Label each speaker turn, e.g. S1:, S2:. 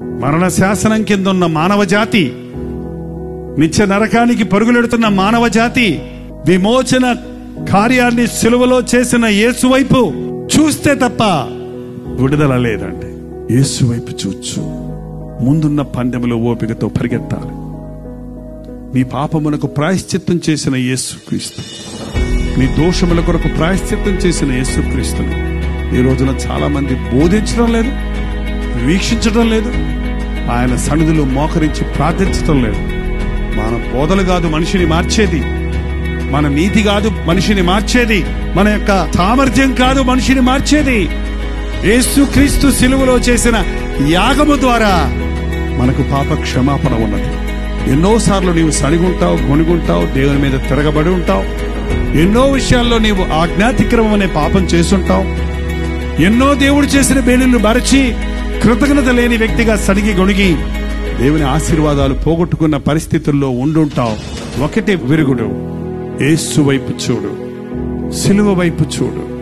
S1: మరణ శాసనం కింద ఉన్న మానవ జాతి, నిత్య నరకానికి పరుగులెడుతున్న మానవ జాతి విమోచన కార్యాన్ని సిలువలో చేసిన యేసు వైపు చూస్తే తప్ప విడుదల లేదండి. యేసు వైపు చూచు ముందున్న పందెములో ఓపికతో పరిగెత్తాలి. నీ పాపమునకు ప్రాయశ్చిత్తం చేసిన యేసుక్రీస్తు, నీ దోషముల కొరకు ప్రాయశ్చిత్తం చేసిన యేసుక్రీస్తును ఈ రోజున చాలా మంది బోధించడం లేదు, వీక్షించడం లేదు, ఆయన సన్నిధిలో మోకరించి ప్రార్థించడం లేదు. మన బోధలు కాదు మనిషిని మార్చేది, మన నీతి కాదు మనిషిని మార్చేది, మన యొక్క సామర్థ్యం కాదు మనిషిని మార్చేది. యేసుక్రీస్తు సిలువలో చేసిన యాగము ద్వారా మనకు పాప క్షమాపణ ఉన్నది. ఎన్నోసార్లు నీవు సడిగుంటావు, గొణుగుంటావు, దేవుని మీద తిరగబడి ఉంటావు. ఎన్నో విషయాల్లో నీవు ఆజ్ఞాతిక్రమం అనే పాపం చేసుంటావు. ఎన్నో దేవుడు చేసిన మేలులను మరచి కృతజ్ఞత లేని వ్యక్తిగా సడిగి గొణిగి దేవుని ఆశీర్వాదాలు పోగొట్టుకున్న పరిస్థితుల్లో ఉండుంటావు. ఒకటే విరుగుడు, యేసు వైపు చూడు, సిలువ వైపు చూడు.